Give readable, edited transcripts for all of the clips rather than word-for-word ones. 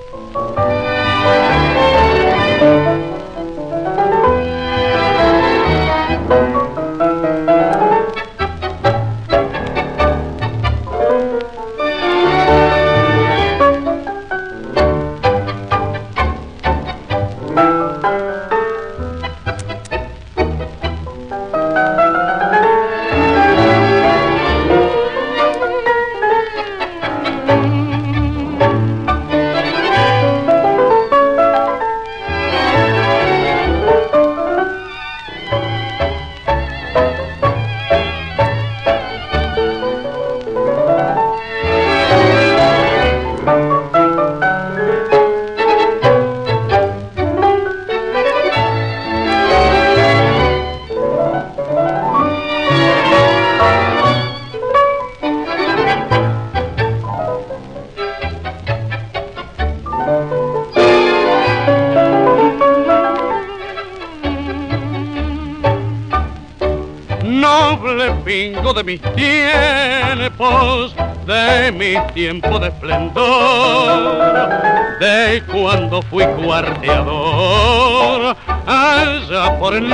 Noble pingo de mis tiempos de esplendor, de cuando fui cuarteador, allá por el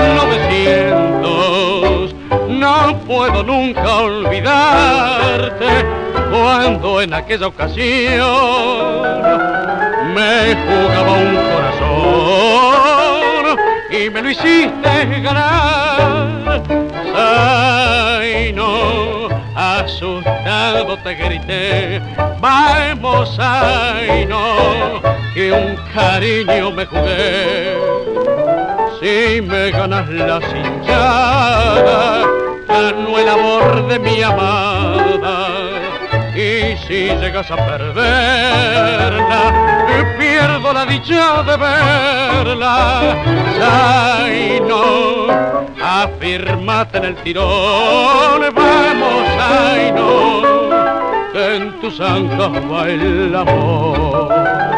900. No puedo nunca olvidarte cuando en aquella ocasión me jugaba un corazón y me lo hiciste ganar. Ay, no, asustado te grité, vamos, ay, no, que un cariño me jugué. Si me ganas la cinchada, gano el amor de mi amada. Y si llegas a perderla, pierdo la dicha de verla. Ay, no, afírmate en el tirón, vamos, ay, no, que en tus ancas va el amor.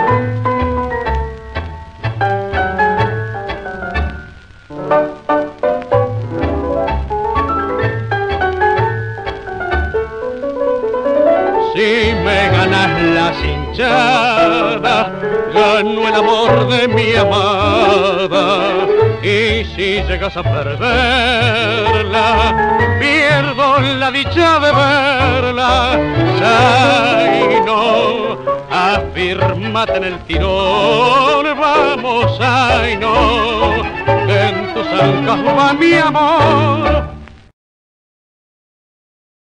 Si me ganas la cinchada, gano el amor de mi amada. Y si llegas a perderla, pierdo la dicha de verla. Ay, no, afírmate en el tirón, vamos, ay, no, que en tus ancas va mi amor.